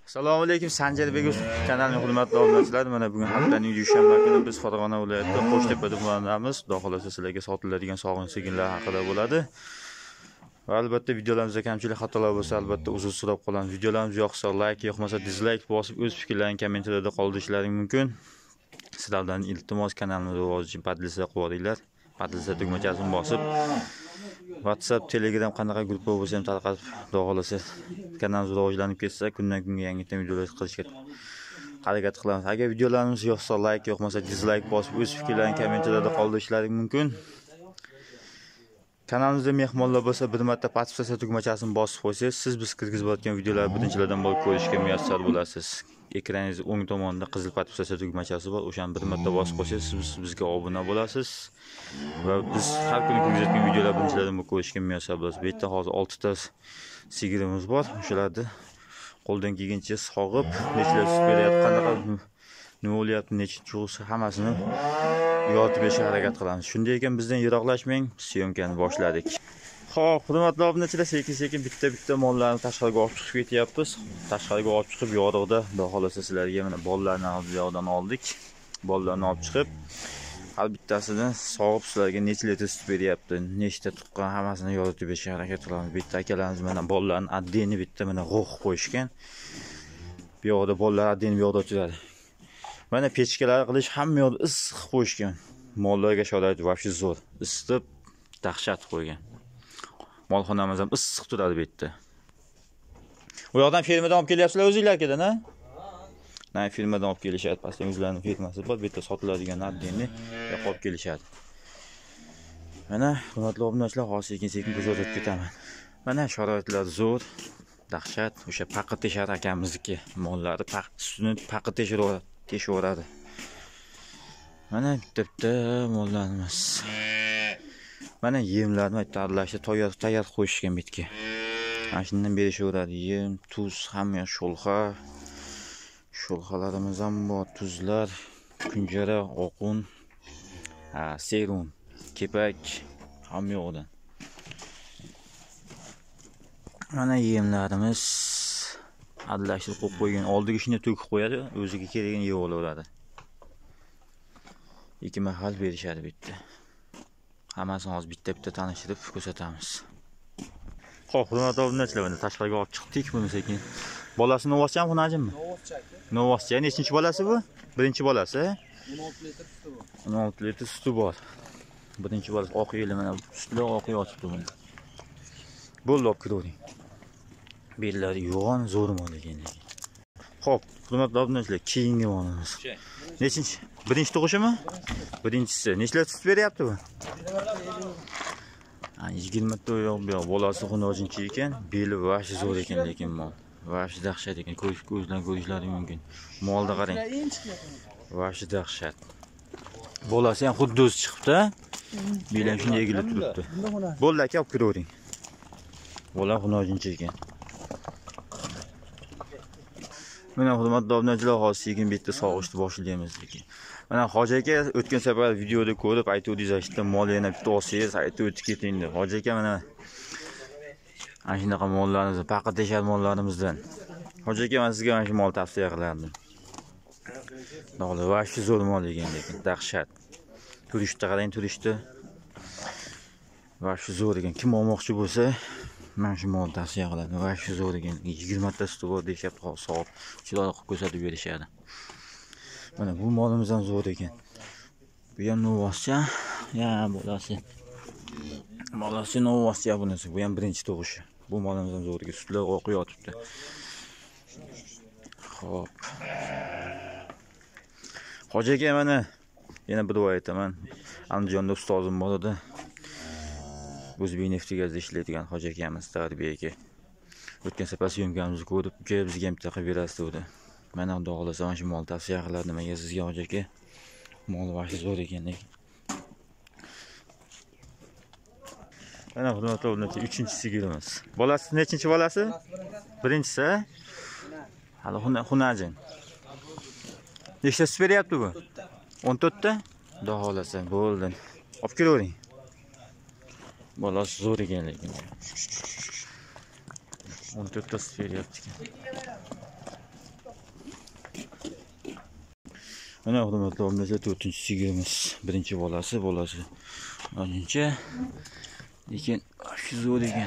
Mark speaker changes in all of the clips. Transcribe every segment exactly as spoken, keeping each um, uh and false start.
Speaker 1: Assalomu alaykum, Sanjarbek kanalining hurmatli obunachilar. Mana bugun haftaning dushanba kuni biz Farg'ona viloyatida Qo'shtepa tumanidamiz. Xudo xolasa sizlarga sotiladigan sog'in sigirlar haqida bo'ladi. Va albatta videolarimizda kamchilik xatolar bo'lsa, albatta uzr so'rab qolamiz. Videolarimiz yoqsa like, yoqmasa dislike bosib o'z fikrlaringizni kommentariyada qoldirishlaring mumkin. Sizlardan iltimos kanalimizni rivoji uchun podpisa qo'yinglar. Podpisa tugmachasini bosib WhatsApp, Telegram qanaqa gruppa bo'lsa ham tarqatib, xudo xolasa kanalimiz rivojlanib ketsa, kundan kunga yangi videolar qilishga harakat qilamiz. Agar videolarimiz yoqsa like, yoqmasa dislike bosib o'z fikrlaringizni kommentariyada qoldirishlaring mumkin. Kanalimizda mehmonlar bo'lsa, bir marta podpisa tugmachasini bosib qo'ysangiz, siz biz kirgizayotgan videolar birinchilardan bo'lib ko'rishga muyassar bo'lasiz. Ekraningiz o'ng tomonida qizil podpisa tugmachasi bor. O'shani bir marta bosib qo'ysangiz, siz bizga obuna bo'lasiz. Va biz har kuni ko'rsatgan videolar birinchilardan bo'lib ko'rishga muyassar bo'lasiz. Bu yerda hozir olti ta sigirimiz bor. O'shalarni qo'ldan kelgancha sog'ib, nechilar sut beryapti, qanaqa nima bo'lyapti, necha chug'si hammasini yozib berishga harakat qilamiz. Shunday ekan, bizdan yiroqlashmang, syomkani boshladik. Xo'p, hurmatli obunachilar, sekin-sekin bitta-bitta mollarni tashqariga olib chiqib ketyapmiz. Tashqariga olib chiqib, yorug'da, xudo xolasa sizlarga mana bollarni yoqdan oldik. Bollarni olib chiqib, har bittasini sog'ib sizlarga necha litr sut beryapti, nechta tuqqan hammasini yozib berishga harakat qilamiz. Bitta akalarimiz mana bollarni addeni bitta mana g'o'q qo'yishgan. Bu yoqda bollar addeni bu yoqda turadi. Mana pechkalar qilish hamma yoqda issiq qo'yishgan. Mollarga sharoit vobshe zo'r. Isitib, dahshat qo'ygan. Molxonamiz ham issiq turadi bu yerda. Bu yoqdan fermadan olib kelyapsizlar o'zingizlar-da, ha? Na, firmadan olib kelishadi. Pastda o'zlarining firmasi bor. Bu yerda sotiladigan addenni olib kelishadi. Mana hurmatli obunachilar, hozir sekin-sekin kuzatib ketaman. Mana sharoitlar zo'r, dahshat. O'sha paqitishar akamizniki mollari sutini paqitishiradi, teshaveradi. Mana bitta-bitta mollarimiz. Mana yemlarni aytib aralashib, tayyor tayyor qo'yishgan bitga. Mana shundan berishaveradi. Yem, tuz, hamma sho'lxa. Sho'lxalarimiz ham bor, tuzlar, kunjara, oqun, ha, serum, kepak, hamma yo'qdan. Mana yemlarimiz aralashtirib qo'yib qo'ygan. Oldiga shuni to'kib qo'yadi, o'ziga kerakini yeb olaveradi. Ikki mahal berishadi bitta. Hammasini hozir bitta-bitta tanishtirib ko'rsatamiz. Xo'p, hurmatli obunachilar, mana tashqariga olib chiqdik buni sekin. Bolasi Novoschami, xunajimmi? Novoscha. Nechinchi bolasi bu? Birinchi bolasi.
Speaker 2: o'n olti litr suti bor.
Speaker 1: o'n olti litr suti bor. Birinchi bolasi oq yeli mana sutlar oq yotibdi buni. Bo'ldi, olib kiravering. Bellari yo'g'on, zo'r mol ekan. Xo'p, hurmatli obunachilar, keyingi molimiz. Nechinchi? Birinchi tug'ishimi? Birinchisi. Nechlar sut beryapti bu? yigirma ta yo'q, bolasi xunojinchi ekan, beli vobshe zo'r ekan, lekin mol. Vobshe dahshat ekan, ko'rish ko'zdan ko'rishlari mumkin. Molni qarang. Vobshe dahshat. Bolasi ham xuddi o'zi chiqibdi. Beli ham shunday egilib turibdi. Bo'ldi aka, olib kiravering. Bola xunojinchi ekan. Mana hurmatli obunachilar, hozir sekin bitta sog'ishni boshlaymiz lekin. Mana Hoji aka o'tgan safar videoda ko'rib aytuvdingiz, "Ishda mol yana bitta olsangiz, aytib o'tib keting" deb. Hoji aka mana ana shunaqa mollarimizni, paqitishar mollarimizdan. Hoji aka, men sizga mana shu mol tavsiya qilardim. No'g'li, vobshe zo'r mol ekan, lekin dahshat. Turishda qarang, turishda. Vobshe zo'r ekan. Kim olmoqchi bo'lsa, men shu molni tavsiya qilaman. Vobshe zo'r ekan. yigirma ta suti bor deyapti, so'rab chiroyli qilib ko'rsatib berishadi. Mana bu molimiz ham zo'r ekan. Bu ham Novoscha, ya bolasi. Bolasi Novoscha bunisi. Bu ham birinchi tug'ishi. Bu molimiz ham zo'r ekan. Sutlar oq yotibdi. Xo'p. Hoji aka, mana yana bir voy aytaman. Andijonda ustozim bor edi. O'zbek neftigazda ishlaydigan Hoji akamiz, tarbiya aka. O'tgan safar syomkamizni ko'rib, "Uka, bizga ham taqa berasiz" dedi. Mana xudo xolasa mana shu mol tavsiya qilardim menga sizga, Hoji aka. Mol vobshe zo'r ekan. Mana hurmatli obunachilar, uchinchi sigirimiz. Bolasi nechinchi bolasi? Birinchisi. Hali xunajin. Nechta sut beryapti bu? o'n to'rt ta? Xudo xolasa, bo'ldi. Olib kiravering. Bolasi zo'r ekan lekin. o'n to'rt ta sut beryapti ekan. Mana hurmatli obunachilar, to'rtinchi sigirimiz. Birinchi bolasi, bolasi. O'ninchi. Lekin shu zo'r ekan.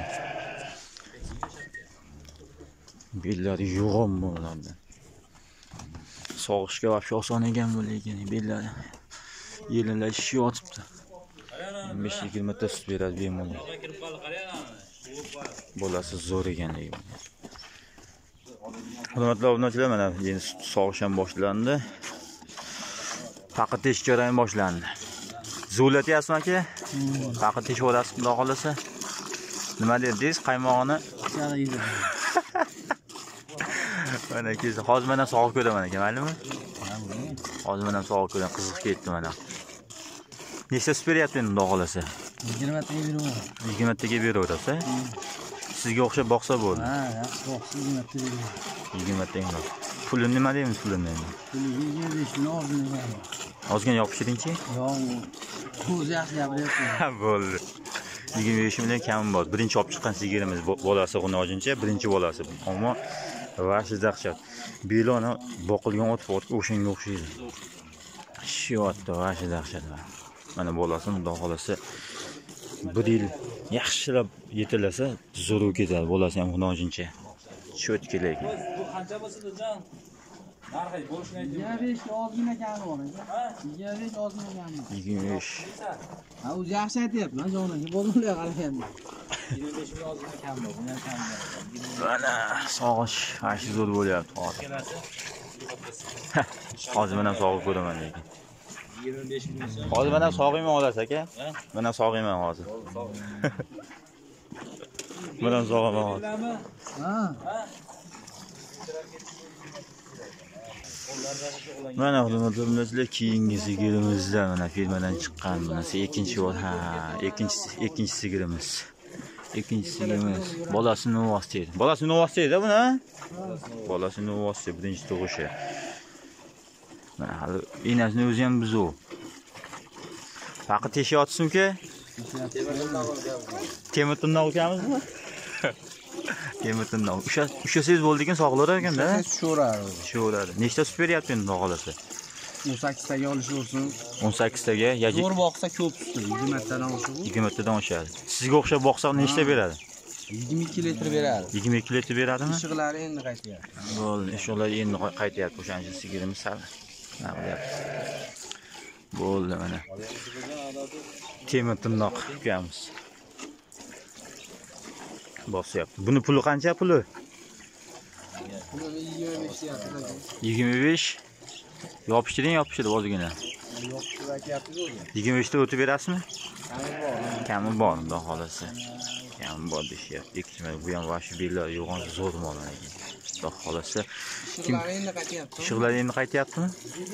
Speaker 1: Bellari yo'g'on bo'ladi. Sog'ishga vobshe oson ekan bu, lekin bellari yelinlashib yotibdi. besh yigirma ta sut beradi bemalol. Bolasi zo'r ekan lekin. Hurmatli obunachilar, mana endi sut sog'ish ham boshlandi. Faqat tesh jarayoni boshlandi. Zo'latyapsizmi aka? Faqat tesh o'rasiz, xudo xolasa. Nima dedingiz? Qaymog'ini
Speaker 2: Yaralaydi.
Speaker 1: mana kez hozir men ham sog'ib ko'raman ekan, maylimi? Hozir men ham sog'ib ko'raman, qiziq ketdi mana. Nechta sut beryapti endi, xudo xolasa?
Speaker 2: yigirma taga beraman.
Speaker 1: yigirma taga beraverasiz, ha? Sizga o'xshab boqsa bo'ldi.
Speaker 2: Ha, yaxshi boqsa yigirma taga beraman.
Speaker 1: yigirma taga. Pulini nima deymiz pulini endi?
Speaker 2: Puli yigirma besh ming oldim.
Speaker 1: Ozgina yopishtiringchi?
Speaker 2: Yo'q, o'zi yaxshi gapiryapti.
Speaker 1: Ha, bo'ldi. yigirma besh mingdan kam bor. Birinchi olib chiqqan sigirimiz bolasi G'unojincha, birinchi bolasi. Ammo vashi dahshat. Belona boqilgan ot otga o'shanga o'xshaydi. Shu otda vashi dahshat. Mana bolasi, xudo xolasa bir yil yaxshilab yetilasa, zo'r ketadi. Bolasi ham G'unojincha. Cho'tki lekin.
Speaker 3: Bu qancha bo'lsa jon? Narxi bo'lishini ayting.
Speaker 2: yigirma besh ozgina kami bor aka. yigirma besh ozgina kami.
Speaker 1: yigirma besh.
Speaker 2: Ha, o'zi yaxshi aytyapman, jonim. Bo'lmay qaraganda.
Speaker 3: yigirma besh ming ozgina kam bor. Bundan kam bor.
Speaker 1: Mana sog'ish ashi zo'r bo'lyapti hozir.
Speaker 3: Kelasi.
Speaker 1: Hozir men ham sog'ib ko'raman lekin.
Speaker 3: yigirma besh ming so'm.
Speaker 1: Hozir men ham sog'iyman olasiz aka? Men ham sog'iyman hozir. Men ham sog'aman hozir.
Speaker 2: Ha.
Speaker 1: Mana hurmatli keyingi sigirimizda mana firmadan chiqqan bunisi ikkinchi bor. Ha, ikkinchi ikkinchi sigirimiz. Ikkinchi sigirimiz. Bolasi novvosti edi. Bolasi novvosti edi buni. Bolasi novvosti birinchi tug'ishi. Mana hali enasini o'zi ham bizu. Faqat teshyapsizmi-ku? Temir tirnoq ukamizmi? Temir tirnoq. O'sha o'sha bo'ldi ekan, sog'lar ekanda.
Speaker 2: Sho'radi.
Speaker 1: Sho'radi. Nechta sut beryapti endi, xudo xolasa?
Speaker 2: o'n sakkiz taga olishaversin.
Speaker 1: o'n sakkiz taga, yaji
Speaker 2: Zo'r boqsa ko'p sut, yigirma tadan oshadi.
Speaker 1: yigirma tadan oshadi. Sizga o'xshab boqsa nechta beradi?
Speaker 2: yigirma ikki litr beradi.
Speaker 1: yigirma ikki litr beradimi?
Speaker 2: Ishiqlari endi qaytyapti.
Speaker 1: Bo'ldi, ishlar endi qaytyapti. O'shancha sigirimiz sal. Nima qilyapti? Bo'ldi mana. Temir tirnoq ukamiz. Bosyapti. Buni puli qancha puli?
Speaker 2: Pulini yigirma besh deyapti.
Speaker 1: yigirma besh. Yopishtiring, yopishtirib ozgina. yigirma besh ta o'tib berasizmi? Kami bor, xudo xolasa. Kami bor deyapti. Ikkinchi bu ham vashi bellar yo'g'on zo'r mol ekan. Xudo xolasa.
Speaker 2: Ishiqlari endi qaytyapti.
Speaker 1: Ishlar endi qaytyaptimi?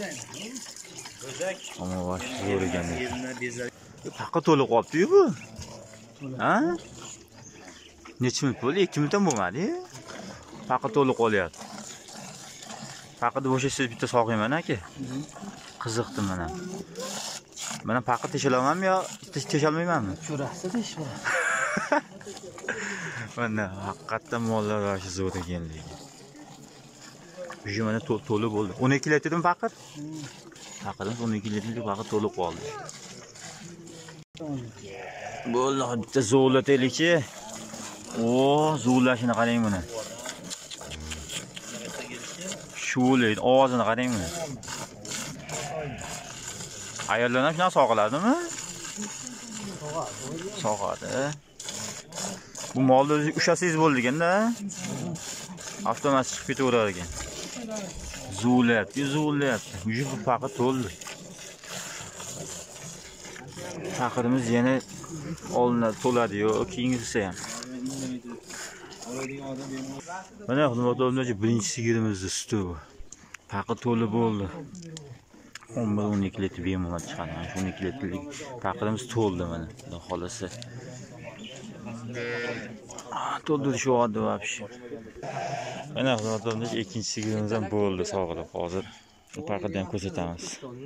Speaker 1: Ammo vashi zo'r ekan. Faqat to'liq qolibdi-yu bu. Ha? Necha minut bo'ldi? ikki minutdan bo'lmadi. Faqat to'liq qolyapti. Faqat o'sha siz bitta sog'ayman aka. Qiziqdi mana. Mana faqat teshalamanmi yo teshalmaymanmi?
Speaker 2: Sho'rasi tesh bor.
Speaker 1: Mana haqiqatdan mollar vashi zo'r ekan lekin. Bu mana to'liq bo'ldi. o'n ikki litrdan faqat? Faqat o'n ikki litrdan faqat to'liq qoldi. Bo'ldi, bitta zo'lataylikchi. O, zo'lashini qarang buni. Sho'laydi, ovozini qarang buni. Ayollar ham shunaqa sog'iladimi? Sog'adi. Bu molni o'zi ushasangiz bo'ldi ekanda. Avtomatik chiqib ketaverar ekan. Zo'layapti, zo'layapti. Yuji faqat to'ldi. Faqirimiz yana olinadi, to'ladi-yu, keyingisi ham. Mana hurmatli obunachi, birinchi sigirimizni suti bu. Faqat to'li bo'ldi. o'n bir o'n ikki litr bemalol chiqadi. Mana o'n ikki litrlik faqirimiz to'ldi mana. Xudo xolasa. To'ldirish oddi vobshe. Mana hurmatli obunachi, ikkinchi sigirimiz ham bo'ldi, sog'ilib. Hozir faqirni ham ko'rsatamiz.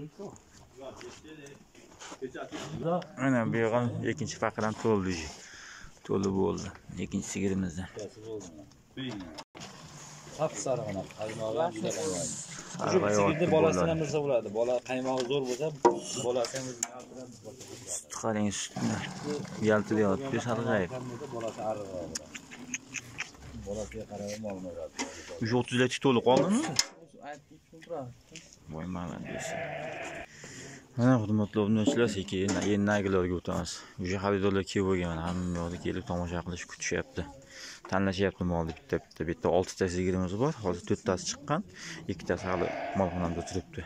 Speaker 1: Mana bu ham ikkinchi faqir ham to'ldi. To'li bo'ldi ikkinchi sigirimizdan.
Speaker 3: Sap sariq ona. Qaymog'i juda qaymoq.
Speaker 1: Sarg'a
Speaker 3: Sigirni
Speaker 1: yotib
Speaker 3: bolasidan
Speaker 1: bo'ladi.
Speaker 3: bilsa bo'ladi. Bola qaymog'i zo'r bo'lsa, bolasi ham
Speaker 1: Qarang sutni. Yaltirayapti, sarg'ayib.
Speaker 3: bolasi ariqroq bo'ladi. Bolasiga qarab olmaydi.
Speaker 1: uch yuz o'ttiz lik to'liq qoldimi?
Speaker 2: Aytib tushuntiradi.
Speaker 1: Voy malangiz. Mana hurmatli obunachilar, sekin endi nagilarga o'tamiz. O'sha xaridorlar kelib bo'lgan, hamma yoqda kelib tomosha qilish kutishyapti. Tanlashyapti molni bitta bitta. Bu yerda oltita sigirimiz bor. Hozir to'rttasi chiqqan, ikkitasi hali molxonamda turibdi.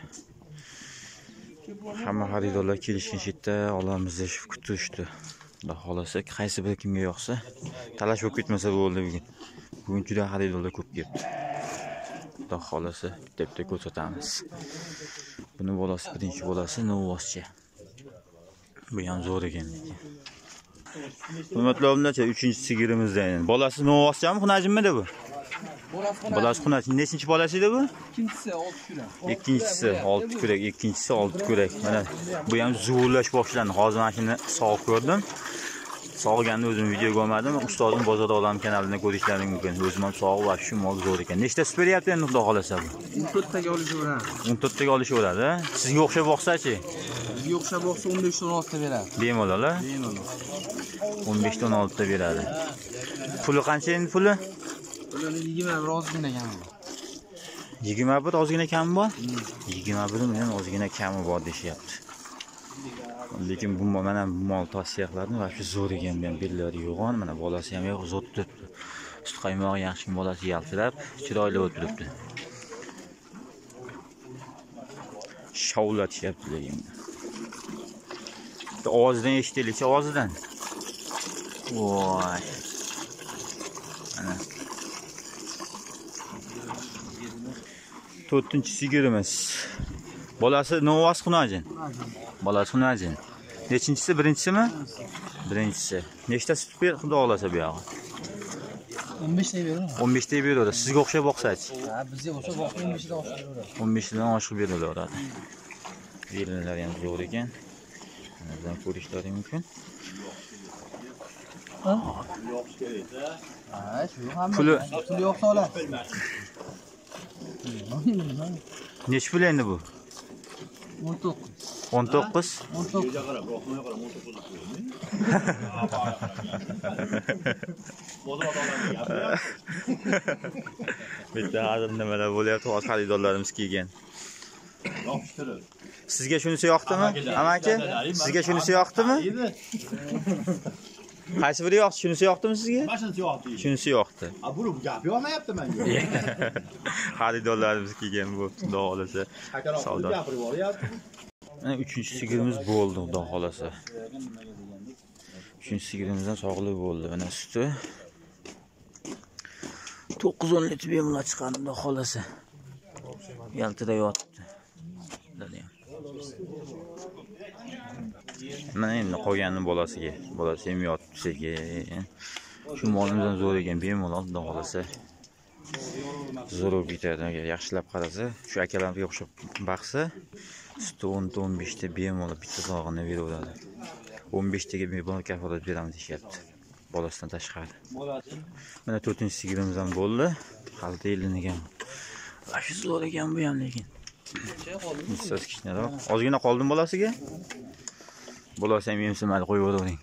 Speaker 1: Hamma xaridorlar kelishgan yerda olamiz deb kutishdi. Xudo xolasa, qaysi bir kimga yoqsa, talash bo'lib ketmasa bo'ldi bugun. Bugun juda xaridorlar ko'p kelibdi. Xudo xolasa, bitta bitta ko'rsatamiz. Buni bolasi birinchi bolasi Novoscha. Bu ham zo'r ekan lekin. Hurmatli obunachi, uchinchi sigirimizdan. Bolasi Novoschami, xunajimmi bu? Bolasi xunaj. Nechinchi bolasi edi bu?
Speaker 2: Ikkinchisi olti kurak.
Speaker 1: Ikkinchisi olti kurak, ikkinchisi olti kurak. Mana bu ham zo'rlash boshlandi. Hozir mana shuni sog'ib ko'rdim. Sog'ganni o'zim videoga olmadim. Ustozim bozorda olam kanalidan ko'rishlaring mumkin. O'zim ham sog'ib va shu mol zo'r ekan. Nechta sut beryapti endi xudo xolasa bu?
Speaker 2: o'n to'rttaga olishaveradi.
Speaker 1: o'n to'rttaga olishaveradi. Sizga o'xshab boqsa-chi?
Speaker 2: Bizga o'xshab boqsa o'n besh o'n olti ta beradi.
Speaker 1: Bemalol a?
Speaker 2: Bemalol.
Speaker 1: o'n besh ta o'n olti ta beradi. Puli qancha endi puli?
Speaker 2: Ularni yigirma bir ozgina kami bor.
Speaker 1: yigirma bir ozgina kami bor? yigirma bir million ozgina kami bor deyapti. Lekin bu mana bu mol tavsiya qiladim va shu zo'r ekan, men bellari yo'g'on, mana bolasi ham yo'q, zo'r turibdi. Sut qaymog'i yaxshi, bolasi yaltirab, chiroyli bo'lib turibdi. Shovlatishyapti lekin. Ovozidan eshitilik, ovozidan. Voy. Ana. to'rtinchi sigirimiz. Bolasi Novos xunajin. Bolasi xunajin. Nechinchisi, birinchisimi? Birinchisi. Nechta sut ber, xudo xolasa bu yog'i?
Speaker 2: o'n besh ta beradi.
Speaker 1: o'n besh ta beradi. Sizga o'xshab boqsa-chi?
Speaker 2: Ha, bizga o'xshab boqsa o'n besh ta oshib beradi.
Speaker 1: o'n besh dan oshiq berilaveradi. Yerinlari ham zo'r ekan. Mana ko'rishlaring mumkin.
Speaker 2: Ha? Ha, shu ham.
Speaker 1: Puli
Speaker 2: puli yo'qsa oladi.
Speaker 1: nech pul endi bu?
Speaker 2: o'n to'qqiz.
Speaker 1: o'n to'qqiz.
Speaker 2: o'n to'qqiz.
Speaker 1: Bitta hozir nimalar bo'lyapti, hozir xaridorlarimiz kelgan. Sizga shunisi yoqdimi? Amaki, sizga shunisi yoqdimi? Qaysi biri yoqdi? Shunisi yoqdimi sizga?
Speaker 4: Shunisi yoqdi.
Speaker 1: Shunisi yoqdi.
Speaker 4: A buni gap yo'qmayapti menga.
Speaker 1: Xaridorlarimiz kelgan bu, xudo xolasa. Savdo.
Speaker 4: Gapirib olyapti.
Speaker 1: Mana uchinchi sigirimiz bo'ldi, xudo xolasa. uchinchi sigirimizdan sog'lik bo'ldi. Mana suti to'qqiz o'n litr bemalol chiqadi, xudo xolasa. Yaltirayotdi. Mana endi qolganning bolasiga, bolasi ham yotibdi sekin. Shu molimizdan zo'r ekan, bemalol xudo xolasa. Zo'r bo'lib ketadi. Agar yaxshilab qarasa, shu akalarga o'xshab baqsa, suti o'n ta o'n besh ta bemalol bitta sog'ini beraveradi. o'n besh taga bemalol kafolat beramiz deyapti. Bolasidan tashqari. Mana to'rtinchi sigirimiz ham bo'ldi. Xalta elinigan. Va shu zo'r ekan bu ham lekin. Siz kichkinaroq. Ozgina qoldim bolasiga. Bolasi ham yemsimadi, qo'yib yuboring.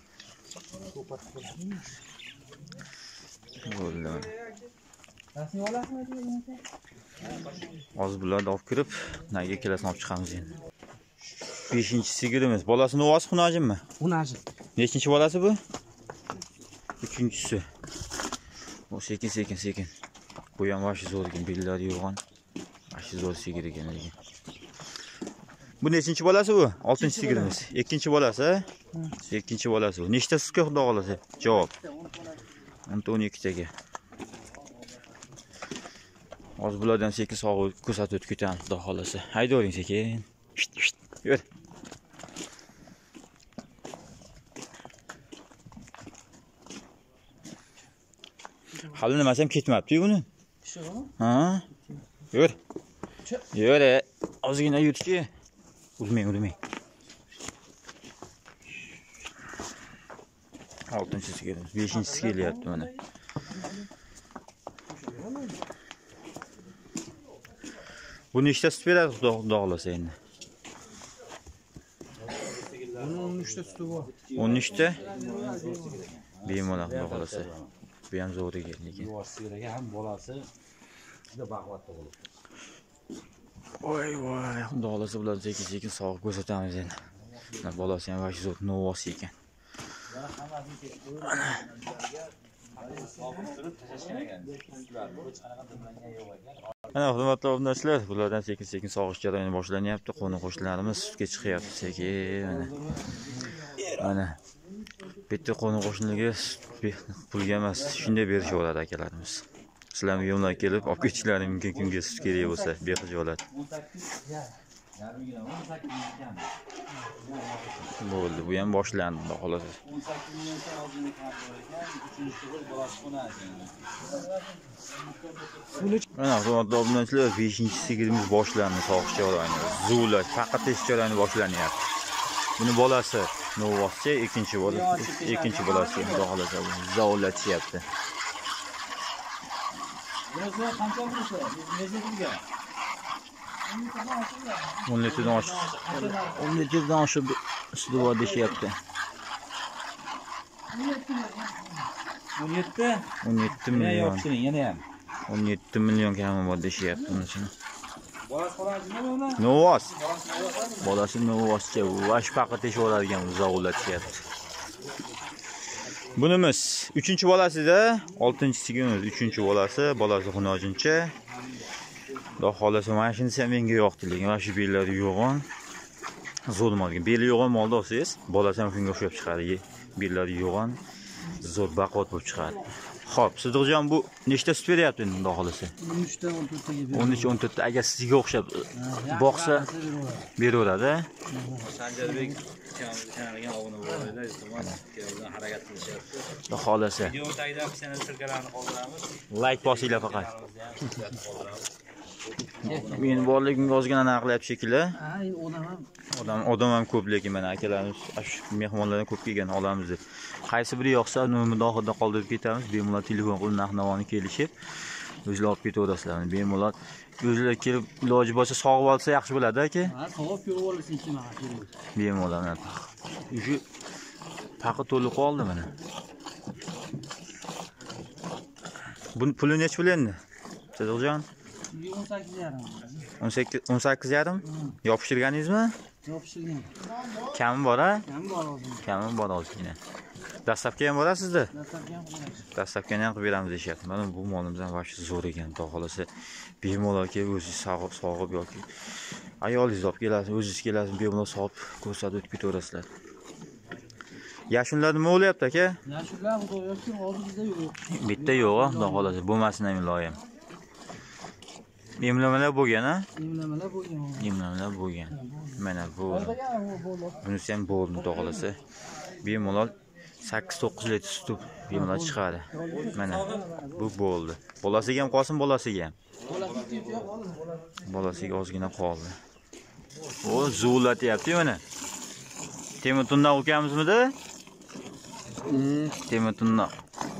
Speaker 1: Bo'ldi.
Speaker 2: Rasmiy olasizmi?
Speaker 1: Hozir bularni olib kirib, nega kelasini olib chiqamiz endi. beshinchi sigirimiz. Bolasi Novos xunajimmi?
Speaker 2: Xunajim.
Speaker 1: Nechinchi bolasi bu? Uchinchisi. O sekin sekin sekin. Bu ham vashi zo'r ekan, bellari yo'g'on. Vashi zo'r sigir ekan lekin. Bu nechinchi bolasi bu? oltinchi sigirimiz. Ikkinchi bolasi, ha? Ikkinchi bolasi bu. Nechta sutga xudo xolasa? Javob. o'n ta o'n ikki taga. Hozir bulardan sekin sog'ib ko'rsatib ketamiz, xudo xolasa. Haydavering sekin. Yur. Hali nimasi ham ketmabdi-ku buni. Ha? Yur. Yur. Ozgina yurchi. Urmang, urmang. oltinchi sigirimiz, beshinchisi kelyapti mana. Bu nechta sut beradi xudo xolasa endi?
Speaker 2: Bunun o'n uchta suti bor.
Speaker 1: o'n uchta. Bemalol xudo xolasa. Bu ham zo'r ekan lekin.
Speaker 3: Yuvosh sigirga ham bolasi juda baquvvat bo'lib.
Speaker 1: Voy voy, xudo xolasa bularni sekin-sekin sog'ib ko'rsatamiz endi. Mana bolasi ham vash zo'r novos ekan. Mana hurmatli obunachilar, bulardan sekin-sekin sog'ish jarayoni boshlanyapti. Qo'ni-qo'shnilarimiz sutga chiqyapti sekin. Mana. Mana. Bitta qo'ni-qo'shniga pulga emas, shunday berishaveradi akalarimiz. Sizlarga yo'llar kelib, olib ketishlaring mumkin kimga sut kerak bo'lsa, bexijolat. Bo'ldi, bu ham boshlandi, xolos. Mana hurmatli obunachilar, beshinchi sigirimiz boshlandi sog'ish jarayoni. Zuvlash, faqat test jarayoni boshlanyapti. Buni bolasi novvoscha, ikkinchi bolasi, ikkinchi bolasi xudo xolasa zovlatishyapti.
Speaker 3: Bunisi qancha bo'lsa, necha pulga?
Speaker 1: o'n litrdan oshib, o'n litrdan oshib sudi bor deyapti.
Speaker 3: o'n yetti.
Speaker 1: o'n yetti million.
Speaker 3: Yo'qchining yana ham.
Speaker 1: o'n yetti million kami bor deyapti uni uchun.
Speaker 3: Bolasi qoladimi buni?
Speaker 1: Novvos. Bolasi novvoscha, vash paqa teshaveradigan zovlatishyapti. Bunimiz uchinchi bolasida, oltinchi sigirimiz uchinchi bolasi, bolasi xunojincha. Xudo xolasa mana shunisi ham menga yoqdi, lekin mana shu bellari yo'g'on. Zo'r molgan. Beli yo'g'on molda olsangiz, bolasi ham shunga o'xshab chiqadi. Bellari yo'g'on, zo'r baquvvat bo'lib chiqadi. Xo'p, Sidiqjon bu nechta sut beryapti endi xudo xolasa?
Speaker 2: o'n uchta o'n to'rtta ga
Speaker 1: o'n uch o'n to'rtta agar sizga o'xshab boqsa beraveradi.
Speaker 3: Sanjarbek kanaliga obuna bo'linglar, iltimos, bilan harakat qilishyapti.
Speaker 1: Xudo xolasa.
Speaker 3: Video tagida channel sirkalarini qoldiramiz.
Speaker 1: Like bosinglar faqat. Men borligimga ozgina aniqlayapti shekilli.
Speaker 2: Ha, endi odam ham
Speaker 1: Odam odam ham ko'p, lekin mana akalarimiz mehmonlardan ko'p kelgan olamiz deb. Qaysi biri yoqsa, nomerni oxirida qoldirib ketamiz. Bemalol telefon qilib narx-navoni kelishib, o'zinglar olib ketaverasizlar. Bemalol o'zinglar kelib iloji bo'lsa sog'ib olsa yaxshi bo'ladi aka.
Speaker 2: ha, sog'ib ko'rib olasan ichini ha, kerak.
Speaker 1: Bemalol mana. Shu paqa to'lib qoldi mana. Buni puli necha pul endi? Sidiqjon?
Speaker 2: o'n sakkiz yarim.
Speaker 1: o'n sakkiz o'n sakkiz yarim? Yopishtirganingizmi?
Speaker 2: Yopishtirgan.
Speaker 1: Kami bor-a?
Speaker 2: Kam bor hozir.
Speaker 1: Kami bor ozgina. Dastlabki ham bor sizda?
Speaker 2: Dastlabki ham qilamiz.
Speaker 1: Dastlabkini ham qilib beramiz deyapti. Mana bu molimiz ham vash zo'r ekan. Xudo xolasa bemalol kelib o'zingiz sog'ib, sog'ib yoki ayolingiz olib kelasiz, o'zingiz kelasiz, bemalol sog'ib ko'rsatib o'tib ketaverasizlar. Yashunlar nima bo'lyapti aka?
Speaker 2: Yashurlar xudo yo'qki, hozir bizda yo'q.
Speaker 1: Bitta yo'q, xudo xolasa bo'lmasin ham iloyim. Emlamalar bo'lgan-a?
Speaker 2: Emlamalar bo'lgan.
Speaker 1: Emlamalar bo'lgan. Mana bu.
Speaker 2: bo'ldi.
Speaker 1: Bunisi ham bo'ldi, xudo xolasa. Bemalol sakkiz to'qqiz litr sut bemalol chiqadi. Mana bu bo'ldi. Bolasiga ham qolsin, bolasiga ham. Bolasiga ozgina qoldi. O, zuvlatyapti mana. Temurtundan ukamizmidi? Temurtundan.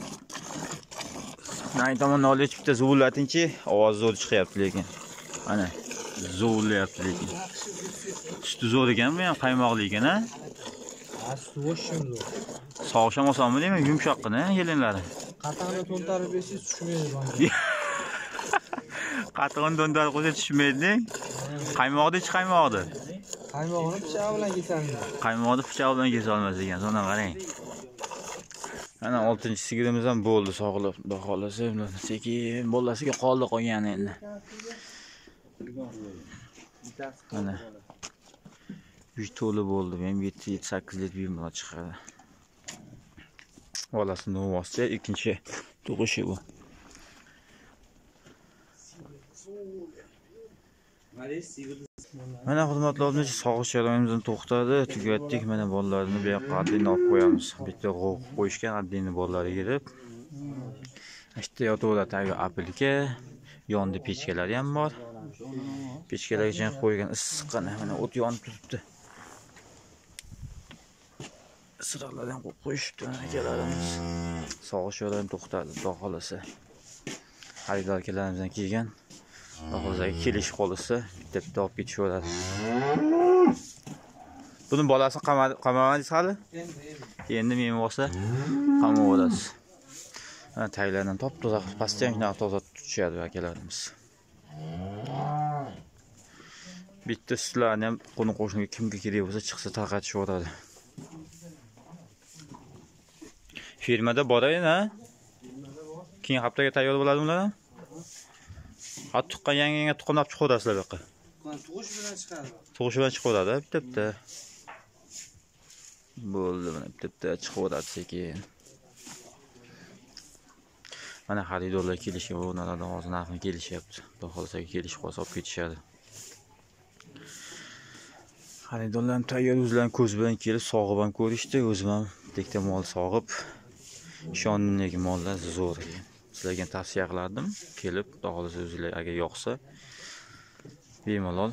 Speaker 1: Nay tomondan olib bitta zuvlatingchi, ovoz zo'r chiqyapti lekin. Mana zuvlayapti lekin. Suti zo'r ekan, bu ham qaymoqli ekan-a?
Speaker 2: Ha, suti voshim zo'r.
Speaker 1: Sog'isham osonmi deyman, yumshoqqina yelinlari.
Speaker 2: Qatag'ini to'ntarib bersangiz tushmaydi banga.
Speaker 1: Qatag'ini to'ntarib qo'ysa tushmaydi. Qaymoqni ichi qaymoqdi.
Speaker 2: Qaymog'ini pichoq bilan kesamiz.
Speaker 1: Qaymoqni pichoq bilan kesa olmas ekan, so'na qarang. Ana oltinchi sigirimiz ham bo'ldi, sog'lab, xudo xolasa, sekin bolasiga qoldi qolgan endi. Mana uch to'li bo'ldi, men yetti sakkiz litr bemalol chiqadi. Bolasi novvoscha, ikkinchi tug'ishi bu. Mana hurmatli obunachi, sog'ish jarayonimizni to'xtadi, tugatdik. Mana bolalarni bu yoqqa addini olib qo'yamiz. Bitta g'ov qo'yishgan addini bolalari kelib. Ishda yotaveradi tagi apelka, yonda pechkalari ham bor. Pechkalarga qo'ygan issiqqina, mana o't yonib turibdi. Siraqlardan qo'yib qo'yishibdi akalarimiz. Sog'ish jarayoni to'xtadi, xudo xolasa. Xaridor akalarimizdan kelgan Xo'jaga kelishib qolsa, bitta-bitta olib ketishaveradi. Buni bolasini qamamadingiz hali?
Speaker 2: Endi,
Speaker 1: Endi men bo'lsa qamaverasiz. Mana taylardan top-toza pastdan toza tutishadi akalarimiz. Bitta sutlarni ham qo'ni qo'shniga kimga kerak bo'lsa chiqsa tarqatishaveradi. Firmada bor-a? Keyin haftaga tayyor bo'ladi ular ham? Ha, tuqqan yangi-yangi tuqqan olib chiqaverasizlar bu yoqqa.
Speaker 2: tug'ish bilan chiqadi.
Speaker 1: Tug'ish bilan chiqaveradi, bitta-bitta. Bo'ldi, mana bitta-bitta chiqaveradi sekin. Mana xaridorlar kelishga o'rnaladi, hozir narxini kelishyapti. Xudo xolasa kelishib qolsa olib ketishadi. Xaridorlar ham tayyor o'zlarining ko'z bilan kelib, sog'ib ham ko'rishdi. O'zim ham bitta mol sog'ib, ishonimli mollar zo'r ekan. Sizlarga tavsiya qilardim. Kelib, xudo xolasa o'zinglar agar yoqsa, bemalol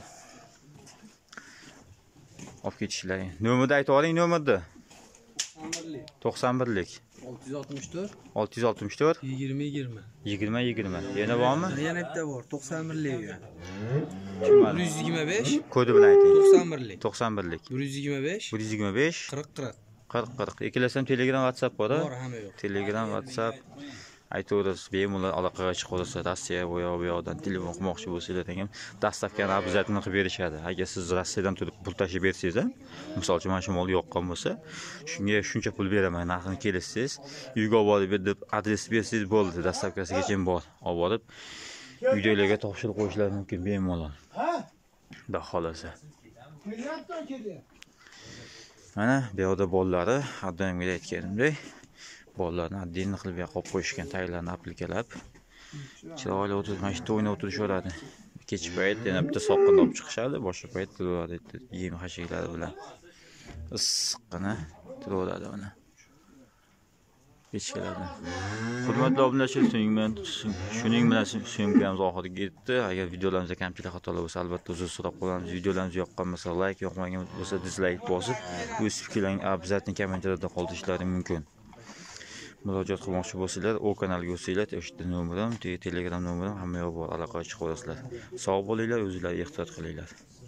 Speaker 1: olib ketishlaring. Nomerni aytib oling, nomerni. to'qson birlik.
Speaker 2: olti yuz oltmish to'rt.
Speaker 1: olti yuz oltmish to'rt.
Speaker 2: yigirma yigirma.
Speaker 1: yigirma yigirma. Yana bormi?
Speaker 2: Yana bitta bor. to'qson birlik.
Speaker 1: Kim
Speaker 2: bir yuz yigirma besh.
Speaker 1: Kodi bilan ayting.
Speaker 2: to'qson birlik.
Speaker 1: to'qson birlik.
Speaker 2: bir yuz yigirma besh.
Speaker 1: bir yuz yigirma besh.
Speaker 2: qirq qirq.
Speaker 1: qirq qirq. Ikkalasi ham Telegram, WhatsApp bor-a?
Speaker 2: Bor, hamma yo'q.
Speaker 1: Telegram, WhatsApp. Aytaveriz, bemalol aloqaga chiqib qolsa, Rossiya va yo bu yoqdan telefon qilmoqchi bo'lsangiz ham dastavkani обязательно qilib berishadi. Agar siz Rossiyadan turib pul tashib bersangiz ham, misol uchun mana shu mol yoqqan bo'lsa, shunga shuncha pul beraman, narxini kelishsiz, uyga olib borib deb adres bersangiz bo'ldi, dastavkasigacha bor. Olib borib uydagilarga topshirib qo'yishlar mumkin bemalol. Xudo xolasa. Mana bu yerda bolalari, adamga aytganimdek, bolalarni addenni qilib yoqib qo'yishgan, taylarni aplikalab. Chiroyli o'tirib, mana shu o'ynab o'tirishaveradi. Kech payt yana bitta soqqani olib chiqishadi, boshqa payt turadi, yem hashaklari bilan. Issiqqina turadi mana. Kechgalardan. Hurmatli obunachilar, shuning bilan shuning bilan syomkamiz oxiriga yetdi. Agar videolarimizda kamchilik xatolar bo'lsa, albatta uzr so'rab qolamiz. Videolarimiz yoqqan bo'lsa, like, yoqmagan bo'lsa dislike bosib, o'z fikrlaringizni обязательно kommentariyada qoldirishlaring mumkin. Murojaat qilmoqchi bo'lsanglar, o kanalga o'tsanglar, o'sha yerda nomerim, Telegram nomerim hamma yoq bor, aloqaga chiqaverasizlar. Sog' bo'linglar, o'zinglarga ehtiyot qilinglar.